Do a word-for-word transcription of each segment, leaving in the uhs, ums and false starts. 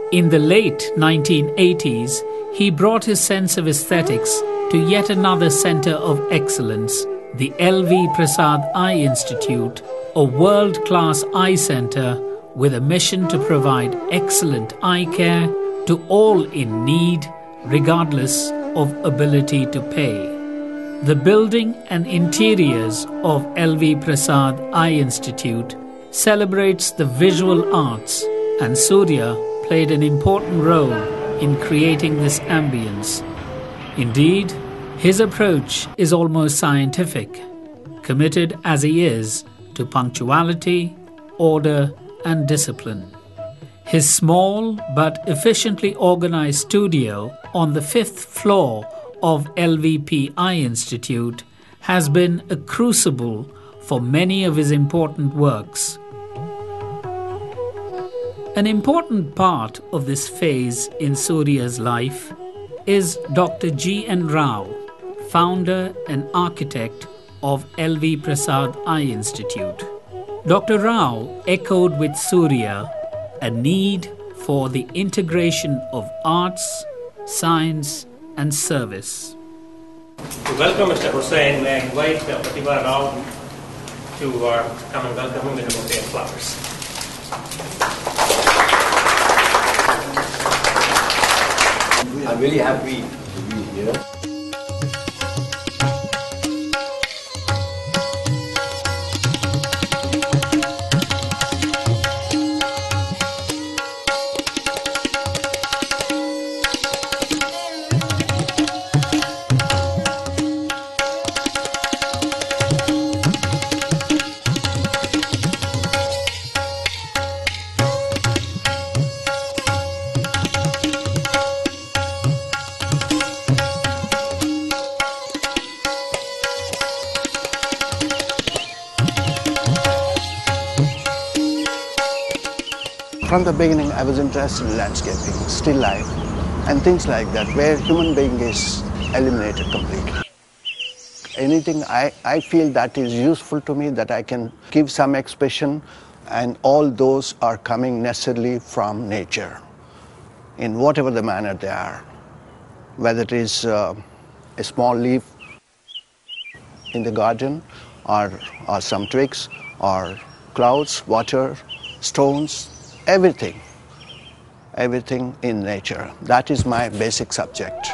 In the late nineteen eighties, he brought his sense of aesthetics to yet another centre of excellence, the L V Prasad Eye Institute, a world-class eye centre with a mission to provide excellent eye care to all in need, regardless of ability to pay. The building and interiors of L V Prasad Eye Institute celebrates the visual arts, and Surya played an important role in creating this ambience. Indeed, his approach is almost scientific, committed as he is to punctuality, order, and discipline. His small but efficiently organized studio on the fifth floor of L V P Eye Institute has been a crucible for many of his important works. An important part of this phase in Surya's life is Doctor G N Rao, founder and architect of L V Prasad Eye Institute. Doctor Rao echoed with Surya a need for the integration of arts, science, and service. To welcome Mister Hussain, may I invite uh, Pratibha Rao to uh, come and welcome him with a bouquet of flowers. I'm really happy to be here. From the beginning, I was interested in landscaping, still life, and things like that, where human being is eliminated completely. Anything I, I feel that is useful to me, that I can give some expression, and all those are coming necessarily from nature, in whatever the manner they are. Whether it is uh, a small leaf in the garden, or, or some twigs, or clouds, water, stones, everything, everything in nature. That is my basic subject.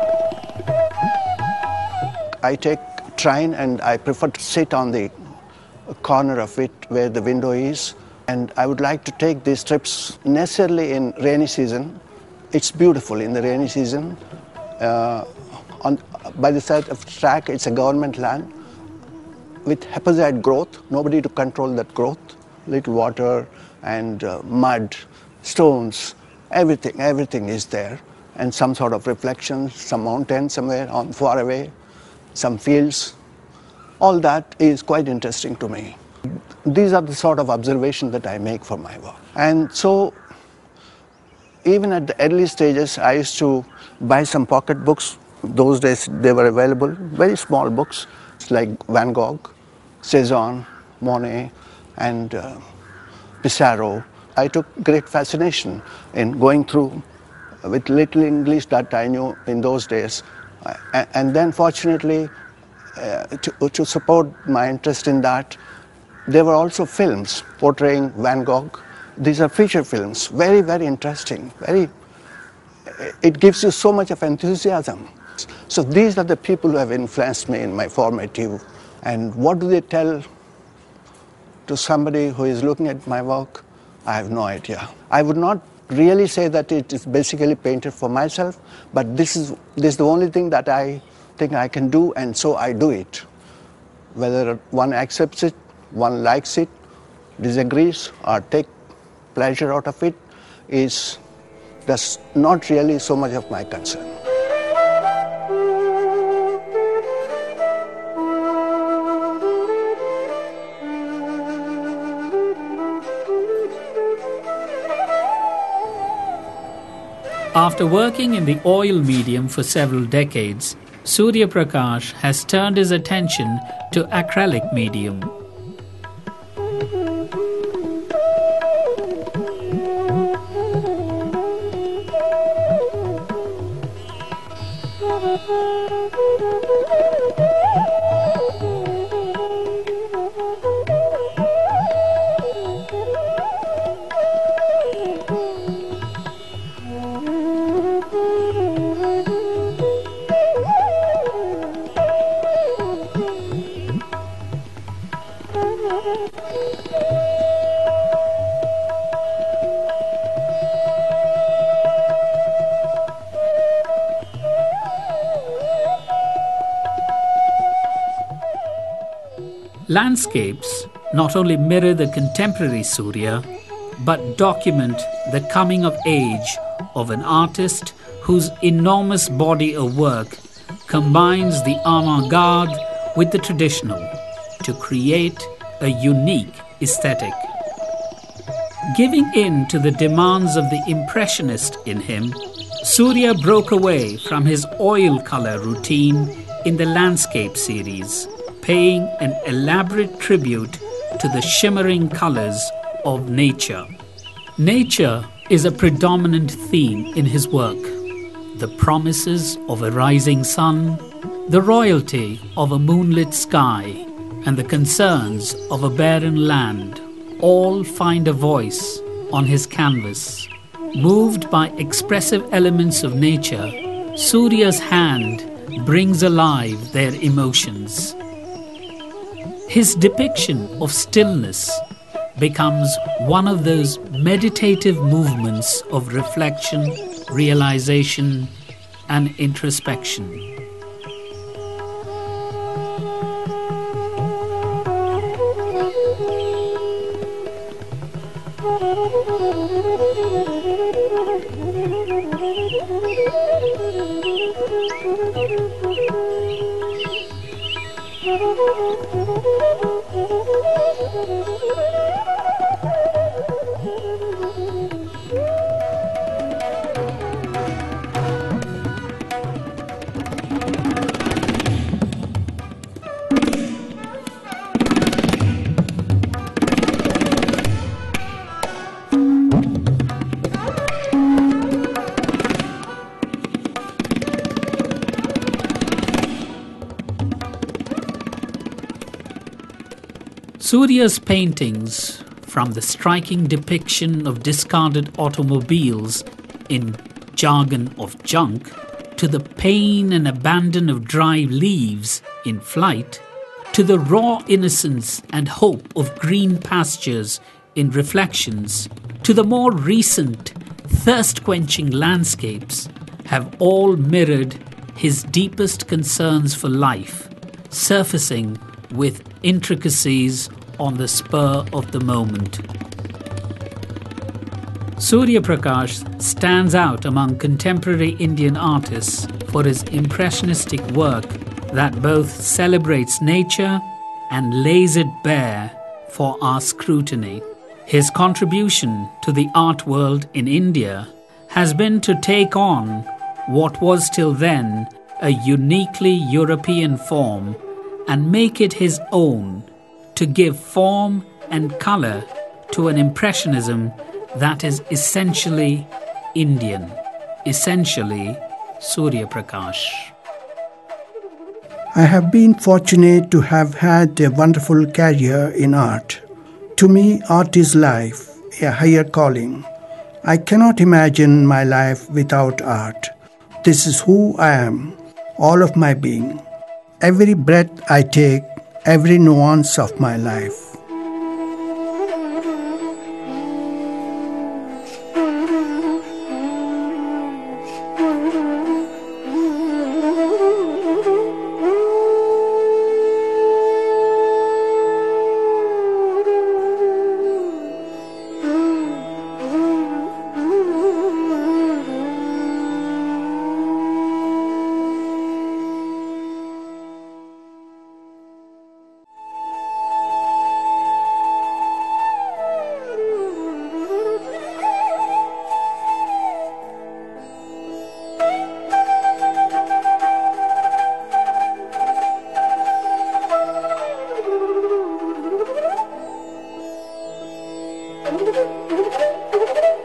I take train and I prefer to sit on the corner of it where the window is, and I would like to take these trips necessarily in rainy season. It's beautiful in the rainy season. Uh, on, by the side of the track, it's a government land with haphazard growth, nobody to control that growth, little water, and uh, mud, stones, everything, everything is there. And some sort of reflection, some mountain somewhere on far away, some fields. All that is quite interesting to me. These are the sort of observations that I make for my work. And so, even at the early stages, I used to buy some pocket books. Those days they were available, very small books, like Van Gogh, Cezanne, Monet, and uh, Pissarro. I took great fascination in going through with little English that I knew in those days. Uh, and then fortunately, uh, to, to support my interest in that, there were also films portraying Van Gogh. These are feature films, very, very interesting. Very, it gives you so much of enthusiasm. So these are the people who have influenced me in my formative. And what do they tell to somebody who is looking at my work? I have no idea. I would not really say that it is basically painted for myself, but this is, this is the only thing that I think I can do, and so I do it. Whether one accepts it, one likes it, disagrees, or take pleasure out of it, is that's not really so much of my concern. After working in the oil medium for several decades, Surya Prakash has turned his attention to acrylic medium. Landscapes not only mirror the contemporary Surya, but document the coming of age of an artist whose enormous body of work combines the avant-garde with the traditional to create a unique aesthetic. Giving in to the demands of the impressionist in him, Surya broke away from his oil color routine in the landscape series, paying an elaborate tribute to the shimmering colors of nature. Nature is a predominant theme in his work. The promises of a rising sun, the royalty of a moonlit sky, and the concerns of a barren land all find a voice on his canvas. Moved by expressive elements of nature, Surya's hand brings alive their emotions. His depiction of stillness becomes one of those meditative movements of reflection, realization, and introspection. Surya's paintings, from the striking depiction of discarded automobiles in jargon of junk, to the pain and abandon of dry leaves in flight, to the raw innocence and hope of green pastures in reflections, to the more recent thirst-quenching landscapes, have all mirrored his deepest concerns for life, surfacing with intricacies on the spur of the moment. Surya Prakash stands out among contemporary Indian artists for his impressionistic work that both celebrates nature and lays it bare for our scrutiny. His contribution to the art world in India has been to take on what was till then a uniquely European form and make it his own, to give form and colour to an impressionism that is essentially Indian, essentially Surya Prakash. I have been fortunate to have had a wonderful career in art. To me, art is life, a higher calling. I cannot imagine my life without art. This is who I am, all of my being. Every breath I take, every nuance of my life. Thank you.